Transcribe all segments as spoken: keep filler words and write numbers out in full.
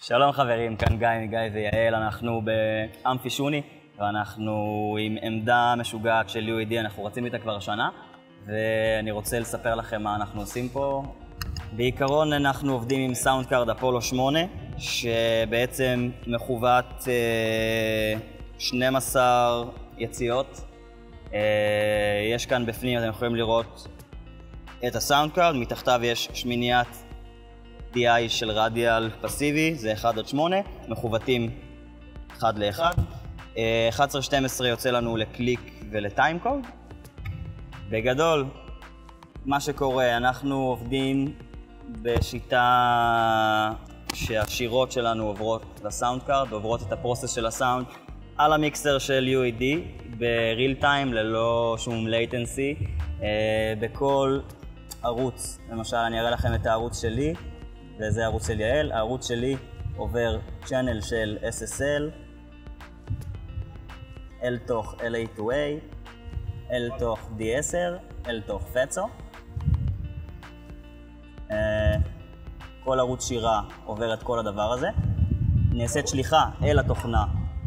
שלום חברים, כאן גיא מגיא ויעל, אנחנו באמפי שוני ואנחנו עם עמדה משוגעת של יו איי די, אנחנו רצים איתה כבר שנה ואני רוצה לספר לכם מה אנחנו עושים פה. בעיקרון אנחנו עובדים עם סאונד קארד אפולו שמונה שבעצם מכוות שתים עשרה יציאות. יש כאן בפנים, אתם יכולים לראות את הסאונד קארד, מתחתיו יש שמיניית די איי של רדיאל פסיבי, זה אחד עד שמונה, מכוותים אחד לאחד. אחת עשרה שתים עשרה יוצא לנו לקליק ולטיים קוד. בגדול, מה שקורה, אנחנו עובדים בשיטה שהשירות שלנו עוברות לסאונד קארד, עוברות את הפרוסס של הסאונד על המיקסר של יו איי די בריל טיים ללא שום latency. בכל ערוץ, למשל אני אראה לכם את הערוץ שלי וזה הערוץ של יעל. הערוץ שלי עובר צ'אנל של אס אס אל אל תוך אל איי טו איי, אל תוך די עשר, אל תוך פצו. כל ערוץ שירה עובר את כל הדבר הזה. נעשית שליחה אל התוכנה,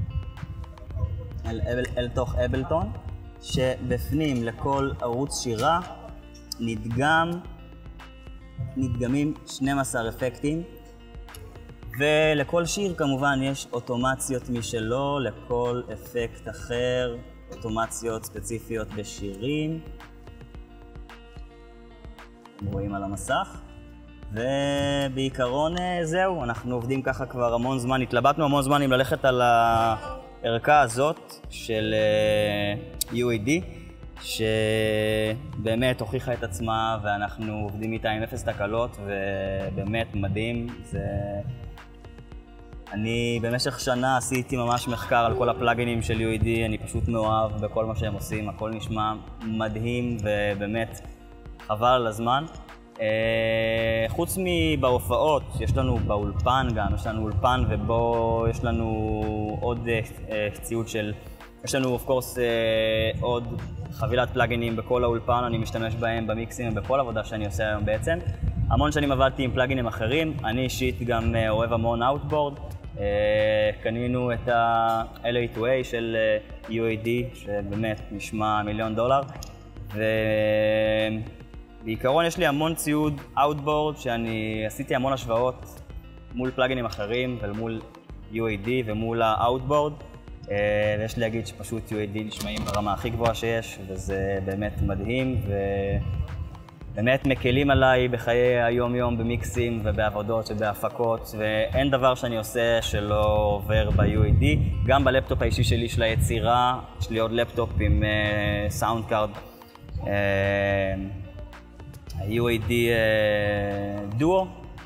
אל, אל, אל תוך אבלטון, שבפנים לכל ערוץ שירה נדגם נדגמים שנים עשר אפקטים, ולכל שיר כמובן יש אוטומציות משלו, לכל אפקט אחר, אוטומציות ספציפיות בשירים. אתם רואים על המסך. ובעיקרון זהו, אנחנו עובדים ככה כבר המון זמן, התלבטנו המון זמן אם ללכת על הערכה הזאת של יו איי די, שבאמת הוכיחה את עצמה ואנחנו עובדים איתה עם אפס תקלות ובאמת מדהים. זה... אני במשך שנה עשיתי ממש מחקר על כל הפלאגינים של יו איי די, אני פשוט מאוהב בכל מה שהם עושים, הכל נשמע מדהים ובאמת חבל על הזמן. חוץ מבהופעות, יש לנו באולפן גם, יש לנו אולפן ובו יש לנו עוד ציוד של, יש לנו of course עוד חבילת פלאגינים בכל האולפן, אני משתמש בהם במיקסים ובכל עבודה שאני עושה היום בעצם. המון שנים עבדתי עם פלאגינים אחרים, אני אישית גם אוהב המון אאוטבורד. קנינו את ה-אל איי טו איי של יו איי די שבאמת נשמע מיליון דולר, ובעיקרון יש לי המון ציוד אאוטבורד שאני עשיתי המון השוואות מול פלאגינים אחרים ומול יו איי די ומול האאוטבורד, ויש לי להגיד שפשוט יו איי די נשמעים ברמה הכי גבוהה שיש, וזה באמת מדהים ובאמת מקלים עליי בחיי היום-יום במיקסים ובעבודות ובהפקות, ואין דבר שאני עושה שלא עובר ב-יו איי די. גם בלפטופ האישי שלי של היצירה, יש לי עוד לפטופ עם סאונד קארד יו איי די דואו.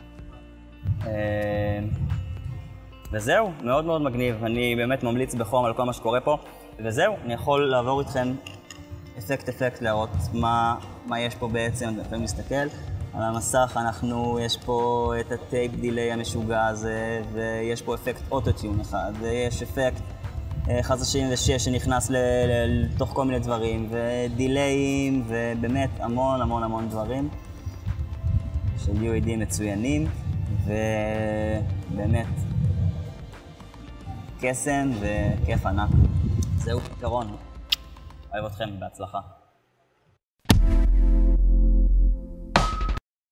וזהו, מאוד מאוד מגניב, אני באמת ממליץ בחום על כל מה שקורה פה. וזהו, אני יכול לעבור איתכם אפקט אפקט להראות מה, מה יש פה בעצם. אתם יכולים להסתכל על המסך, אנחנו, יש פה את הטייפ דיליי המשוגע הזה, ויש פה אפקט אוטוטיון אחד, ויש אפקט חמש שלושים ושש שנכנס לתוך כל מיני דברים, ודיליים, ובאמת המון המון המון דברים של יו איי די מצוינים, ובאמת קסם וכיף ענק. זהו פתרון. אוהב אתכם, בהצלחה.